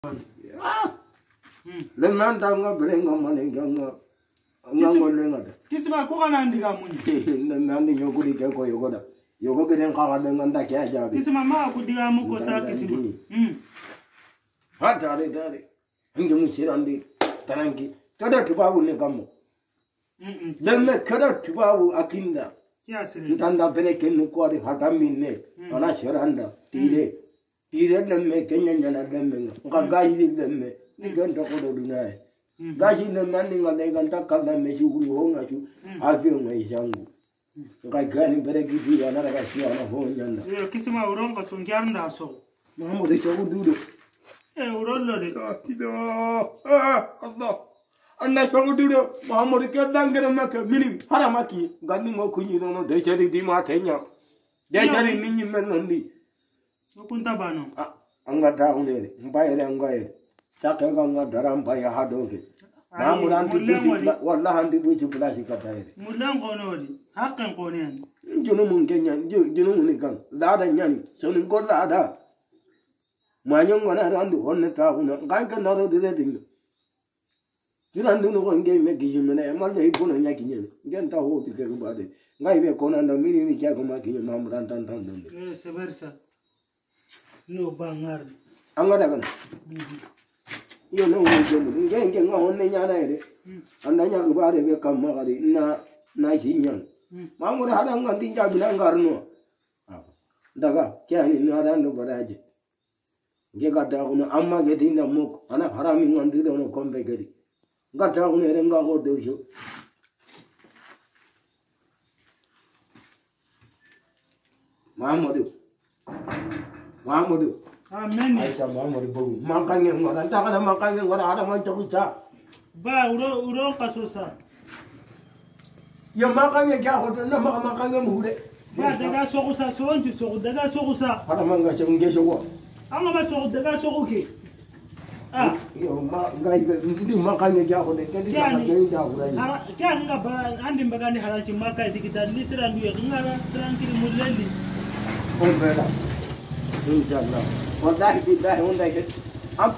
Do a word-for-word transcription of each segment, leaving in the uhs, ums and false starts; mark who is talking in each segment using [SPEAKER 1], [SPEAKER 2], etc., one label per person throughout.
[SPEAKER 1] Ah, le manda nga berenga manenga nga nga ngolenga da.
[SPEAKER 2] Kisima ko kana ndiga munyi.
[SPEAKER 1] Le manda nyoguri ke ko yogoda. Yogo beren ka ga nganda ke ajabi.
[SPEAKER 2] Kisima ma ku diga mu ko sa kisima. Hmm.
[SPEAKER 1] Ha dare dare. Ngi mu chirandi tarangi. Tada tubabu ne kamo.
[SPEAKER 2] Hmm.
[SPEAKER 1] Le me kada tubabu akinda.
[SPEAKER 2] Kya sire.
[SPEAKER 1] Ntanda bere ke nu ko ri hatamine. Ana chiranda tire. Tire le me kenya nyana le me. Nga gaji le me. Ni ganda ko do dunai. Gaji le mandi nga le ganda kanda me shuguri ho nga chu. Avyo nga ishangu. Nga gani bere gidi ana ga shi ana ho nyanda.
[SPEAKER 2] Yo kisima uronga sungyarnda so.
[SPEAKER 1] Mamu de chagu dudo.
[SPEAKER 2] Eh urollo de.
[SPEAKER 1] Kido. Ah Allah. Anna chagu dudo. Mamu de ke dangere make mini haramaki. Gani mo kunyi no de chari di ma kenya. De chari ninyi men ndi.
[SPEAKER 2] Kunta bano.
[SPEAKER 1] Ah anga da unde. Mbaye anga ye. Chaka nga daram baya hadoge. Mamu ranti buji wallahi andi buji blashi kataire.
[SPEAKER 2] Mulango nodi. Hakan konen.
[SPEAKER 1] Junu mun kenya junu mun kan. Lada nyani. Sonin ko lada. Manyong wana randu honne ta una. Kan kan naro dire ding. Jirandu no ko nge me gi jumene mal dei bono nyaki nyen. Ngen ta ho ti ke bade. Ngai be ko nanda mini ni kya ko ma ki mamu ran tan tan dum.
[SPEAKER 2] Eh seversa. No bangar.
[SPEAKER 1] Anga da kan. Yo no mo jomu nge nge nga honne nyana ere. Anda nya ko bade be kam ma gadi na na chi nyan. Mamu da hada ngan tin jabi na ngarno. Daga kya ni na da no badaje. Nge gada ko amma ge dinda mo ana harami ngan di do no kombe gadi. Gata ko ere nga ko do jo. Muhammadu. Muhammadu.
[SPEAKER 2] Amen.
[SPEAKER 1] Aisha Muhammadu bogu. Makanya ngora ta kana makanya ngora ada man chakucha.
[SPEAKER 2] Ba uro uro kasosa.
[SPEAKER 1] Ya makanya kya ko na makanya mude.
[SPEAKER 2] Ba daga sokusa sonju soku daga sokusa.
[SPEAKER 1] Ada manga chunge shogo.
[SPEAKER 2] Anga ba soku daga sokuke. Ah.
[SPEAKER 1] Yo ma ngai be ndi makanya kya ko de kedi ka ngai da urani.
[SPEAKER 2] Ah kya nga ba andi mbagani halanchi maka dikita lisira nduye ngara tranquille muleli.
[SPEAKER 1] On verra. Inshallah. Wallahi billahi wanda ke am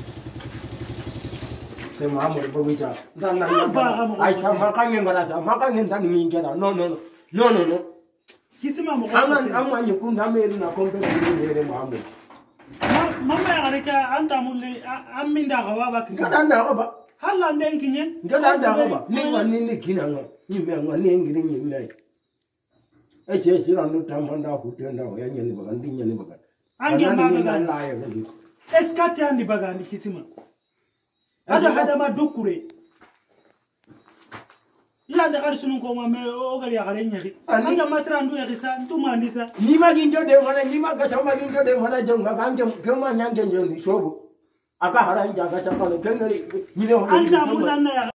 [SPEAKER 1] sai Muhammad bogu cha dan nan ai ta makanya ngara ta makanya dan mi ngara no no no no no no
[SPEAKER 2] Kisima mo.
[SPEAKER 1] Aman aman yukunda meri na kombe ni Muhammad.
[SPEAKER 2] Mama ya gareka anta mulli aminda gawa ba kisima.
[SPEAKER 1] Kada anda ba.
[SPEAKER 2] Hala ndenkinye.
[SPEAKER 1] Kada anda ba. Ni wani ni kinanga. Ni me ngani ngiri ni me. Eche sira no tamanda kutenda ya nyani bagandi nyani bagandi.
[SPEAKER 2] Ange mama
[SPEAKER 1] la ya gadi.
[SPEAKER 2] Eskati andi bagandi kisima. Ada hada ma dukure. Ila ndakari sunu ko mame o gali akare nyari. Anga masra ndu ya kisa ntuma ndisa.
[SPEAKER 1] Ni ma ginjo de mana ni ma ka chama ginjo de mana jonga kanje kema nyange njondi shobo. Aka haranja ka chama no kengali ni le ho.
[SPEAKER 2] Anta mulanna ya